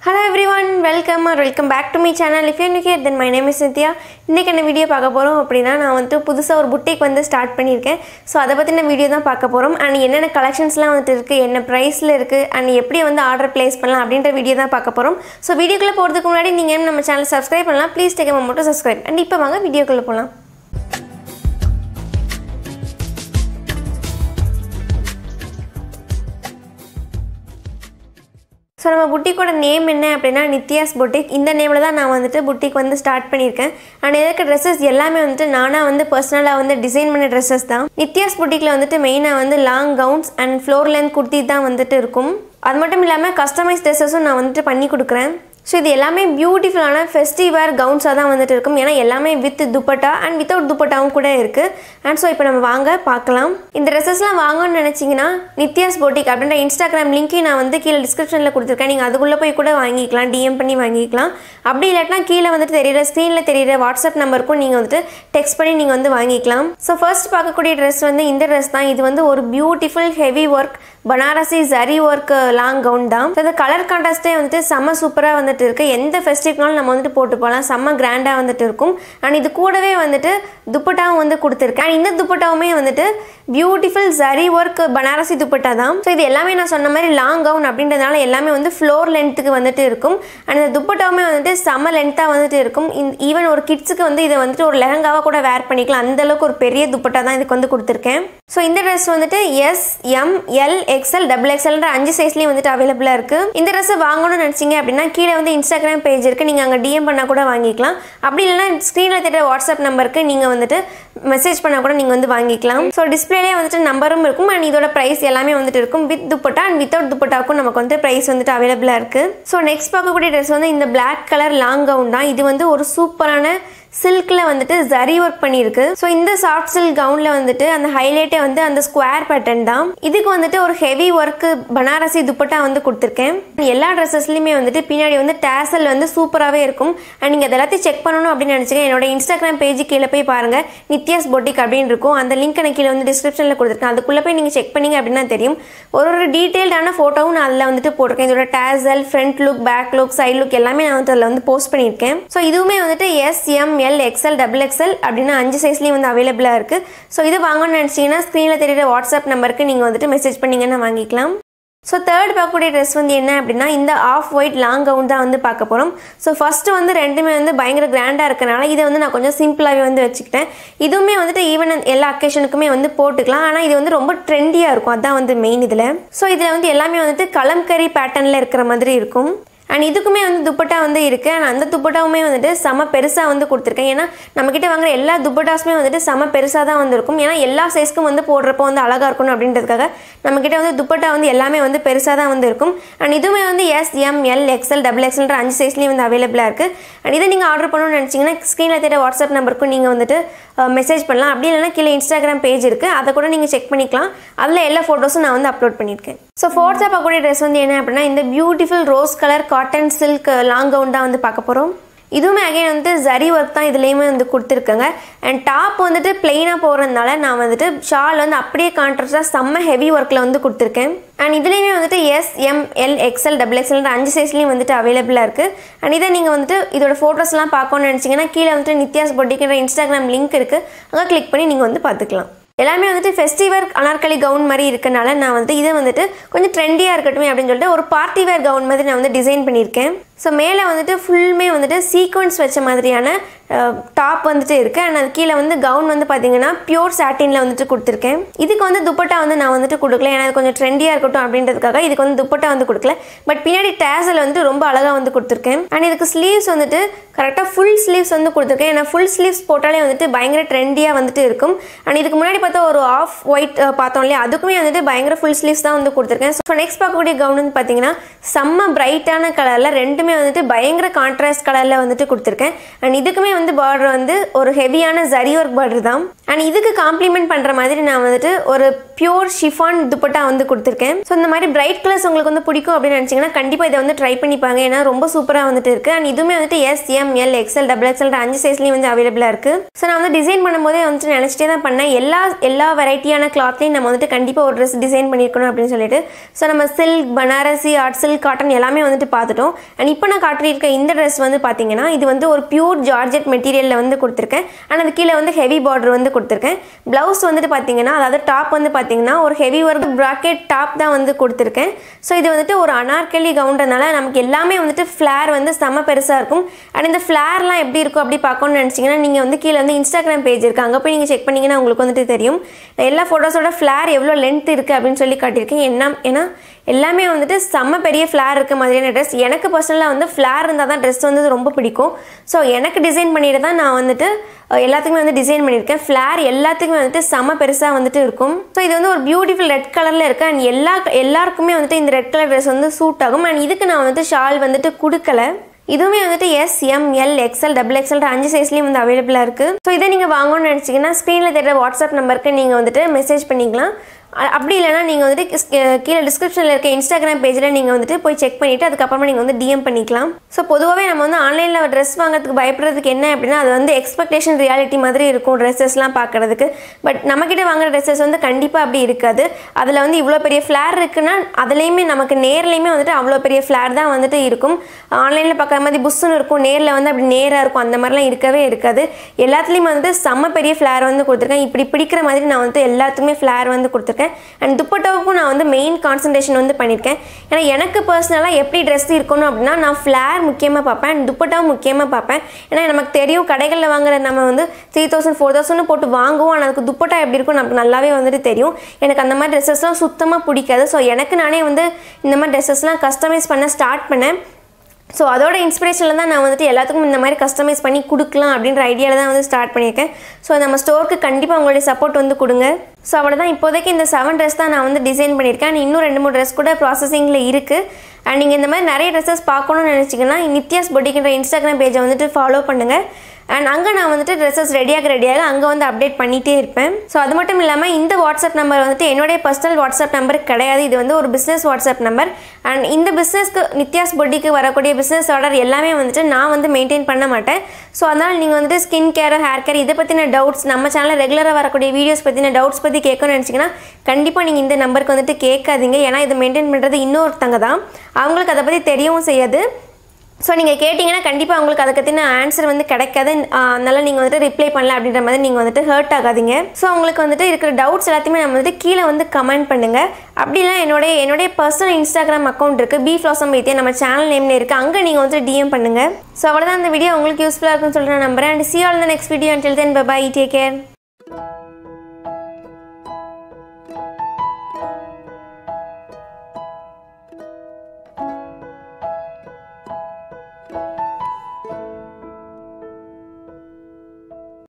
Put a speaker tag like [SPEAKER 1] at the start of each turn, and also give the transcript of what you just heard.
[SPEAKER 1] Hello everyone, welcome back to my channel. If you're new here, then my name is Nithya. இன்னைக்கு என்ன video பார்க்க போறோம் அப்படினா நான் வந்து புதுசா ஒரு boutique வந்து ஸ்டார்ட் பண்ணிருக்கேன். சோ அத பத்தின வீடியோ தான் பார்க்க போறோம். and என்னென்ன கலெக்ஷன்ஸ்லாம் வந்து இருக்கு, என்ன பிரைஸ்ல இருக்கு and எப்படி வந்து ஆர்டர் பிளேஸ் பண்ணலாம் அப்படிங்கற வீடியோ தான் பார்க்க போறோம். சோ வீடியோக்குள்ள போறதுக்கு முன்னாடி நீங்க நம்ம சேனலை சப்ஸ்கிரைப் பண்ணலாம். Please take a moment to subscribe. and இப்போ வாங்க வீடியோக்குள்ள போலாம். So நம்ம boutique-ஓட நேம் என்ன அப்படினா Nithyas boutique. இந்த நேம்ல தான் நான் வந்து boutique வந்து ஸ்டார்ட் பண்ணிருக்கேன். and இதற்கு dresses எல்லாமே வந்து நானா வந்து पर्सनலா வந்து டிசைன் பண்ண dresses தான். Nithyas boutique-ல வந்து மெயினா வந்து long gowns and floor length kurti தான் வந்துட்டு இருக்கும். அது மட்டும் இல்லாம கஸ்டமைஸ் dresses-உம் நான் வந்து பண்ணி கொடுக்கிறேன். So இது எல்லாமே பியூட்டிஃபுல்லான ஃபெஸ்டிவ் வேர் கவுன்ஸா தான் வந்துட்டு இருக்கும். ஏனா எல்லாமே வித் துப்பட்டா and without துப்பட்டாவும் கூட இருக்கு. and so இப்போ நம்ம வாங்க பார்க்கலாம். இந்த Dresses-லாம் வாங்கணும்னு நினைச்சீங்கனா Nithyas boutique அப்படிங்கற Instagram லிங்க் நான் வந்து கீழ டிஸ்கிரிப்ஷன்ல கொடுத்திருக்கேன். நீங்க அதுக்குள்ள போய் கூட வாங்கிக்கலாம், DM பண்ணி வாங்கிக்கலாம். அப்படி இல்லனா கீழ வந்துட்டு தெரியுற ஸ்கிரீன்ல தெரியுற வாட்ஸ்அப் நம்பருக்கும் நீங்க வந்து டெக்ஸ்ட் பண்ணி நீங்க வந்து வாங்கிக்கலாம். So ஃபர்ஸ்ட் பார்க்கக்கூடிய Dress வந்து இந்த Dress தான். இது வந்து ஒரு beautiful heavy work Banarasi zari work long gown தான். இந்த கலர் கான்ட்ராஸ்டே வந்து செம சூப்பரா வந்துட்டு இருக்கு. எந்த ஃபெஸ்டிவல்னாலும் நம்ம வந்து போட்டு போலாம். செம கிராண்டா வந்துட்டு இருக்கும். and இது கூடவே வந்துட்டு துப்பட்டாவும் வந்து கொடுத்திருக்கேன். இந்த துப்பட்டாவுமே வந்துட்டு பியூட்டிஃபுல் ஜரி வர்க் பனாரசி துப்பட்டா தான். சோ இது எல்லாமே நான் சொன்ன மாதிரி லாங் கவுன் அப்படின்றதால எல்லாமே வந்து ஃப்ளோர் லென்த்துக்கு வந்துட்டு இருக்கும். and இந்த துப்பட்டாவுமே வந்துட்டு செம லென்த்தா வந்துட்டு இருக்கும். ஈவன் ஒரு கிட்ஸ்க்கு வந்து இத வந்துட்டு ஒரு லெஹங்காவா கூட வேர் பண்ணிக்கலாம். அந்த அளவுக்கு ஒரு பெரிய துப்பட்டா தான் இதுக்கு வந்து கொடுத்திருக்கேன். சோ இந்த Dress வந்துட்டு S, M, L, XL, XXL ன்ற 5 சைஸ்லயும் வந்துட்டு அவேலபிளா இருக்கு. இந்த Dress வாங்கணும்னு நினைச்சீங்க அப்படினா கீழ வந்து Instagram பேஜ் இருக்கு. நீங்க அங்க DM பண்ணா கூட வாங்கிக்கலாம். அப்படி இல்லனா ஸ்கிரீன்ல தெரியுற வாட்ஸ்அப் நம்பருக்கு நீங்க வந்துட்டு மெசேஜ் பண்ணா கூட நீங்க வந்து வாங்கிக்கலாம். சோ டிஸ்ப்ளேலயே வந்துட்டு நம்பரும் இருக்கும். and இதோட பிரைஸ் எல்லாமே வந்துட்டு இருக்கும். வித் துப்பட்டா and வித்அவுட் துப்பட்டாக்கும் நமக்கு வந்து பிரைஸ் வந்துட்டு அவேலபிளா இருக்கு. சோ நெக்ஸ்ட் பார்க்கக்கூடிய Dress வந்து இந்த Black கலர் லாங் கவுன் தான். இது வந்து ஒரு சூப்பரான சில்க்ல வந்துட்டு ஜரி வர்க் பண்ணிருக்கு. சோ இந்த சாஃப்ட் சில்க் கவுன்ல வந்துட்டு அந்த ஹைலைட்டே வந்து அந்த ஸ்கொயர் பேட்டர்ன் தான். இதுக்கு வந்துட்டு ஒரு ஹெவி வர்க் பனாரசி துப்பட்டா வந்து கொடுத்திருக்கேன். எல்லா Dressesலயுமே வந்துட்டு பின்னாடி வந்து டாசல் வந்து சூப்பராவே இருக்கும். and நீங்க அதெல்லாம் செக் பண்ணனும் அப்படி நினைச்சீங்க என்னோட Instagram பேஜ் கீழ போய் பாருங்க. Nithyas boutique அப்படினு இருக்கும். அந்த லிங்க் நான் கீழ வந்து டிஸ்கிரிப்ஷன்ல கொடுத்திருக்கேன். அதுக்குள்ள போய் நீங்க செக் பண்ணீங்க அப்படினா தெரியும். ஒரு டீடைல்டான போட்டோவும் நான் அதுல வந்துட்டு போட்டுருக்கேன். இதோட tassel, front look, back look, side look எல்லாமே நான் வந்து அதுல வந்து போஸ்ட் பண்ணிருக்கேன். சோ இதுவுமே வந்துட்டு S, M, L, XL, XXL அப்படினா 5 சைஸ்லயும் வந்து அவேலபிளா இருக்கு. சோ இது வாங்கணும்னு நினைச்சீங்கன்னா ஸ்கிரீன்ல தெரியுற வாட்ஸ்அப் நம்பருக்கு நீங்க வந்துட்டு மெசேஜ் பண்ணீங்கன்னா வாங்கிக்கலாம். சோ தேர்ட் பார்க்கக்கூடிய Dress வந்து என்ன அப்படினா இந்த ஆஃப் ஒயிட் லாங் கவுன் தான் வந்து பார்க்க போறோம். சோ ஃபர்ஸ்ட் வந்து ரெண்டுமே வந்து பயங்கர கிராண்டா இருக்கனால இத வந்து நான் கொஞ்சம் சிம்பிளாவே வந்து வெச்சிட்டேன். இதுவுமே வந்துட்டு ஈவன் எல்லா அக்கேஷனுக்குமே வந்து போட்டுக்கலாம். ஆனா இது வந்து ரொம்ப ட்ரெண்டியா இருக்கும். அதான் வந்து மெயின் இதுல. சோ இதுல வந்து எல்லாமே வந்துட்டு கலம்கரி பேட்டர்ன்ல இருக்கிற மாதிரி இருக்கும். and இதுக்குமே வந்து துப்பட்டா வந்து இருக்கு. and அந்த துப்பட்டாவுமே வந்துட்டு செம பெருசா வந்து கொடுத்திருக்கேன். ஏனா நம்ம கிட்ட வாங்குற எல்லா துப்பட்டாஸ்மே வந்துட்டு செம பெருசா தான் வந்திருக்கும். ஏனா எல்லா சைஸ்க்கும் வந்து போடுறப்ப வந்து அழகா இருக்கணும் அப்படின்றதுக்காக நம்ம கிட்ட வந்து துப்பட்டா வந்து எல்லாமே வந்து பெருசா தான் வந்து இருக்கும். and இதுமே வந்து S, M, L, XL, XXL ன்ற 5 சைஸ்லயும் வந்து அவேலபிளா இருக்கு. and இத நீங்க ஆர்டர் பண்ணனும்னு நினைச்சீங்கன்னா ஸ்கிரீன்ல தெரியுற வாட்ஸ்அப் நம்பருக்கு நீங்க வந்துட்டு மெசேஜ் பண்ணலாம். அப்படி இல்லனா கீழ Instagram பேஜ் இருக்கு. அத கூட நீங்க செக் பண்ணிக்கலாம். அதுல எல்லா போட்டோஸும் நான் வந்து அப்லோட் பண்ணிருக்கேன். சோ ஃபோர்த்தா பார்க்கக்கூடிய Dress வந்து என்ன அப்படினா இந்த beautiful rose colour cotton silk long gown தான் வந்து பார்க்க போறோம். இதுவுமே அகைன் வந்து ஜரி வர்க் தான் இதுலயுமே வந்து கொடுத்திருக்காங்க. and டாப் வந்துட்டு பிளைனா போறதுனால நான் வந்துட்டு ஷால் வந்து அப்படியே கான்ட்ராஸ்டா செம்ம ஹெவி வர்க்ல வந்து கொடுத்திருக்கேன். and இதுலயுமே வந்துட்டு S, M, L, XL, XXL ன்ற 5 சைஸ்லயும் வந்துட்டு அவேலபிளா இருக்கு. and இத நீங்க வந்துட்டு இதோட போட்டோஸ்லாம் பார்க்கணும்னு நினைச்சீங்கன்னா கீழ வந்துட்டு Nithyas boutique ன்ற Instagram லிங்க் இருக்கு. அங்க கிளிக் பண்ணி நீங்க வந்து பாத்துக்கலாம். எல்லாமே வந்துட்டு ஃபெஸ்டிவல் அனார்கலி கவுன் மாதிரி இருக்கனால நான் வந்து இதை வந்துட்டு கொஞ்சம் ட்ரெண்டியா இருக்கட்டும் அப்படின்னு சொல்லிட்டு ஒரு பார்ட்டி வேர் கவுன் மாதிரி நான் வந்து டிசைன் பண்ணியிருக்கேன். ஸோ மேலே வந்துட்டு ஃபுல்லுமே வந்துட்டு சீக்வன்ஸ் வச்ச மாதிரியான டாப் வந்துட்டு இருக்கு. அண்ட் அது கீழே வந்து கவுன் வந்து பார்த்தீங்கன்னா பியூர் சாட்டின்ல வந்துட்டு கொடுத்துருக்கேன். இதுக்கு வந்து துப்பட்டா வந்து நான் வந்துட்டு கொடுக்கல. ஏன்னா அது கொஞ்சம் ட்ரெண்டியாக இருக்கட்டும் அப்படின்றதுக்காக இதுக்கு வந்து துப்பட்டா வந்து கொடுக்கல. பட் பின்னாடி டேசல் வந்து ரொம்ப அழகாக வந்து கொடுத்துருக்கேன். அண்ட் இதுக்கு ஸ்லீவ்ஸ் வந்துட்டு கரெக்டாக ஃபுல் ஸ்லீவ்ஸ் வந்து கொடுத்துருக்கேன். ஏன்னா ஃபுல் ஸ்லீவ்ஸ் போட்டாலே வந்துட்டு பயங்கர ட்ரெண்டியாக வந்துட்டு இருக்கும். அண்ட் இதுக்கு முன்னாடி பார்த்தா ஒரு ஆஃப் ஒயிட் பார்த்தோம் இல்லையா, அதுக்குமே வந்துட்டு பயங்கர ஃபுல் ஸ்லீவ்ஸ் தான் வந்து கொடுத்துருக்கேன். ஸோ நெக்ஸ்ட் பார்க்கக்கூடிய கவுன் வந்து பார்த்தீங்கன்னா செம்ம பிரைட்டான கலரில் ரெண்டுமே வந்துட்டு பயங்கர கான்ட்ராஸ்ட் கலரில் வந்துட்டு கொடுத்துருக்கேன். அண்ட் இதுக்குமே வந்து பார்டர் வந்து ஒரு ஹெவியான ஜரி ஒர்க் பார்டர் தான். அண்ட் இதுக்கு காம்ப்ளிமெண்ட் பண்ணுற மாதிரி நான் வந்துட்டு ஒரு பியூர் ஷிஃபான் துப்பட்டா வந்து கொடுத்துருக்கேன். ஸோ இந்த மாதிரி பிரைட் கலர்ஸ் உங்களுக்கு வந்து பிடிக்கும் அப்படின்னு நினச்சிங்கன்னா கண்டிப்பாக இதை வந்து ட்ரை பண்ணிப்பாங்க. ஏன்னா ரொம்ப சூப்பராக வந்துட்டு இருக்குது. அண்ட் இதுவுமே வந்துட்டு S, M, L, XL, XXL 5 சைஸ்லேயும் வந்து அவைலபிளாக இருக்குது. ஸோ நான் வந்து டிசைன் பண்ணும்போதே வந்துட்டு நினச்சிட்டே தான் பண்ணேன். எல்லா எல்லா வெரைட்டியான கிளாத்லையும் நம்ம வந்துட்டு கண்டிப்பாக ஒரு ட்ரெஸ் டிசைன் பண்ணியிருக்கணும் அப்படின்னு சொல்லிட்டு ஸோ நம்ம silk Banarasi art silk cotton எல்லாமே வந்துட்டு பார்த்துட்டோம். அண்ட் இப்போ நான் காட்டியிருக்க இந்த ட்ரெஸ் வந்து பார்த்தீங்கன்னா இது வந்து ஒரு பியூர் ஜார்ஜெட் மெட்டீரியலில் வந்து கொடுத்துருக்கேன். ஆனால் அது கீழே வந்து ஹெவி பார்டர் வந்து கொடுத்துருக்கேன். ப்ளவுஸ் வந்துட்டு பார்த்தீங்கன்னா அதாவது டாப் வந்து பார்த்தீங்கன்னா ஒரு ஹெவி ஒர்க் ப்ராக்கெட் டாப் தான் வந்து கொடுத்துருக்கேன். ஸோ இது வந்துட்டு ஒரு அனார்கலி கவுன்றனால நமக்கு எல்லாமே வந்துட்டு ஃப்ளேர் வந்து செம்ம பெருசாக இருக்கும். அண்ட் இந்த ஃப்ளேர்லாம் எப்படி இருக்கும் அப்படி பார்க்கணும்னு நினச்சிங்கன்னா நீங்கள் வந்து கீழே வந்து இன்ஸ்டாகிராம் பேஜ் இருக்குது, அங்கே போய் நீங்கள் செக் பண்ணிங்கன்னா உங்களுக்கு வந்துட்டு தெரியும். நான் எல்லா ஃபோட்டோஸோட ஃப்ளேர் எவ்வளோ லென்த் இருக்குது அப்படின்னு சொல்லி காட்டியிருக்கேன். ஏன்னா எல்லாமே வந்துட்டு செம்ம பெரிய ஃப்ளேர் இருக்க மாதிரியான ட்ரெஸ். எனக்கு பர்சனலாக வந்து ஃப்ளேர் இருந்தால் தான் ட்ரெஸ் வந்து ரொம்ப பிடிக்கும். ஸோ எனக்கு டிசைன் பண்ணிட்டு தான் நான் வந்துட்டு எல்லாத்துக்குமே வந்து டிசைன் பண்ணியிருக்கேன். ஃப்ளேர் எல்லாத்துக்குமே வந்துட்டு செம்ம பெருசாக வந்துட்டு இருக்கும். ஸோ இது வந்து ஒரு பியூட்டிஃபுல் ரெட் கலரில் இருக்குது. அண்ட் எல்லாருக்குமே வந்துட்டு இந்த ரெட் கலர் ட்ரெஸ் வந்து சூட் ஆகும். அண்ட் இதுக்கு நான் வந்துட்டு ஷால் வந்துட்டு கொடுக்கல. இதுவுமே வந்துட்டு S, M, L, XL, XXL 5 சைஸ்லேயும் வந்து அவைலபிளாக இருக்குது. ஸோ இதை நீங்கள் வாங்கணும்னு நினச்சிங்கன்னா ஸ்க்ரீனில் தெரிகிற வாட்ஸ்அப் நம்பருக்கு நீங்கள் வந்துட்டு மெசேஜ் பண்ணிக்கலாம். அப்படி இல்லைனா நீங்கள் வந்துட்டு கீழே டிஸ்கிரிப்ஷனில் இருக்க இன்ஸ்டாகிராம் பேஜில் நீங்கள் வந்துட்டு போய் செக் பண்ணிவிட்டு அதுக்கப்புறமா நீங்கள் வந்து டிஎம் பண்ணிக்கலாம். ஸோ பொதுவாகவே நம்ம வந்து ஆன்லைனில் ட்ரெஸ் வாங்குறதுக்கு பயப்படுறதுக்கு என்ன அப்படின்னா அது வந்து எக்ஸ்பெக்டேஷன் ரியாலிட்டி மாதிரி இருக்கும் ட்ரெஸ்ஸஸ்லாம் பார்க்குறதுக்கு. பட் நம்மக்கிட்ட வாங்குற ட்ரெஸ்ஸஸ் வந்து கண்டிப்பாக அப்படி இருக்காது. அதில் வந்து இவ்வளோ பெரிய ஃப்ளேர் இருக்குன்னா அதுலேயுமே நமக்கு நேர்லேயுமே வந்துட்டு அவ்வளோ பெரிய ஃப்ளேர் தான் வந்துட்டு இருக்கும். ஆன்லைனில் பார்க்குற மாதிரி புஷ்ஷுன்னு இருக்கும், நேரில் வந்து அப்படி நேராக இருக்கும், அந்த மாதிரிலாம் இருக்கவே இருக்காது. எல்லாத்துலேயுமே வந்து செம்ம பெரிய ஃப்ளேர் வந்து கொடுத்துருக்கேன். இப்படி பிடிக்கிற மாதிரி நான் வந்து எல்லாத்துக்குமே ஃப்ளேர் வந்து கொடுத்துருக்கேன். அண்ட் துப்பட்டாவுக்கும் நான் வந்து மெயின் கான்சன்ட்ரேஷன் வந்து பண்ணியிருக்கேன். ஏன்னா எனக்கு பர்சனலாக எப்படி ட்ரெஸ் இருக்கணும் அப்படின்னா நான் ஃப்ளேர் முக்கியமாக பார்ப்பேன், அண்ட் துப்பட்டாவும் முக்கியமாக பார்ப்பேன். ஏன்னா நமக்கு தெரியும் கடைகளில் வாங்குற நம்ம வந்து 3000 4000 போட்டு வாங்குவோம். ஆனால் அதுக்கு துப்பட்டா எப்படி இருக்கும் நமக்கு நல்லாவே வந்துட்டு தெரியும். எனக்கு அந்த மாதிரி ட்ரெஸ்ஸஸ்லாம் சுத்தமாக பிடிக்காது. ஸோ எனக்கு நானே வந்து இந்த மாதிரி ட்ரெஸ்ஸஸ்லாம் கஸ்டமைஸ் பண்ண ஸ்டார்ட் பண்ணேன். ஸோ அதோட இன்ஸ்பிரேஷனில் தான் நான் வந்துட்டு எல்லாத்துக்கும் இந்த மாதிரி கஸ்டமைஸ் பண்ணி கொடுக்கலாம் அப்படின்ற ஐடியாவில் தான் வந்து ஸ்டார்ட் பண்ணியிருக்கேன். ஸோ நம்ம ஸ்டோருக்கு கண்டிப்பாக உங்களுடைய சப்போர்ட் வந்து கொடுங்க. ஸோ அவ்வளோதான், இப்போதைக்கு இந்த 7 ட்ரெஸ் தான் நான் வந்து டிசைன் பண்ணியிருக்கேன். அண்ட் இன்னும் 2-3 ட்ரெஸ் கூட ப்ராசஸிங்கில் இருக்குது. அண்ட் நீங்கள் இந்த மாதிரி நிறைய ட்ரெஸ்ஸஸ் பார்க்கணும்னு நினச்சிங்கன்னா நித்யாஸ் பொட்டிக்ன்ற இன்ஸ்டாகிராம் பேஜை வந்துட்டு ஃபாலோ பண்ணுங்கள். அண்ட் அங்கே நான் வந்துட்டு ட்ரெஸ்ஸஸ் ரெடியாக அங்கே வந்து அப்டேட் பண்ணிகிட்டே இருப்பேன். ஸோ அது மட்டும் இல்லாமல் இந்த வாட்ஸ்அப் நம்பர் வந்துட்டு என்னுடைய பர்சனல் வாட்ஸ்அப் நம்பர் கிடையாது. இது வந்து ஒரு பிஸ்னஸ் வாட்ஸ்அப் நம்பர். அண்ட் இந்த பிஸ்னஸ்க்கு நித்யாஸ் பொட்டிக்கு வரக்கூடிய பிஸ்னஸ் ஆர்டர் எல்லாமே வந்துட்டு நான் வந்து மெயின்டைன் பண்ண மாட்டேன். ஸோ அதனால் நீங்கள் வந்துட்டு ஸ்கின் கேர், ஹேர் கேர் இதை பற்றின டவுட்ஸ், நம்ம சேனலில் ரெகுலராக வரக்கூடிய வீடியோஸ் பற்றின டவுட்ஸ் பற்றி கேட்கணும்னு நினச்சிங்கன்னா கண்டிப்பாக நீங்கள் இந்த நம்பருக்கு வந்துட்டு கேட்காதீங்க. ஏன்னா இதை மெயின்டைன் பண்ணுறது இன்னொருத்தங்க தான், அவங்களுக்கு அதை பற்றி தெரியவும் செய்யாது. ஸோ நீங்கள் கேட்டிங்கன்னா கண்டிப்பாக உங்களுக்கு அதை பற்றின ஆன்சர் வந்து கிடைக்காது. அதனால் நீங்கள் வந்துட்டு ரிப்ளை பண்ணல அப்படின்ற மாதிரி நீங்கள் வந்துட்டு ஹர்ட் ஆகாதீங்க. ஸோ உங்களுக்கு வந்துட்டு இருக்கிற டவுட்ஸ் எல்லாத்தையுமே நம்ம வந்துட்டு கீழே வந்து கமெண்ட் பண்ணுங்கள். அப்படிலாம் என்னுடைய பர்சனல் இன்ஸ்டாகிராம் அக்கௌண்ட் இருக்குது, Flawsome நம்ம சேனல் நேமில் இருக்குது, அங்கே நீங்கள் வந்துட்டு டிஎம் பண்ணுங்கள். ஸோ அவ்வளோதான், இந்த வீடியோ உங்களுக்கு யூஸ்ஃபுல்லாக இருக்குன்னு சொல்லிட்டு நான் நம்புறேன். And see you all in the next video. Until then, bye bye, take care.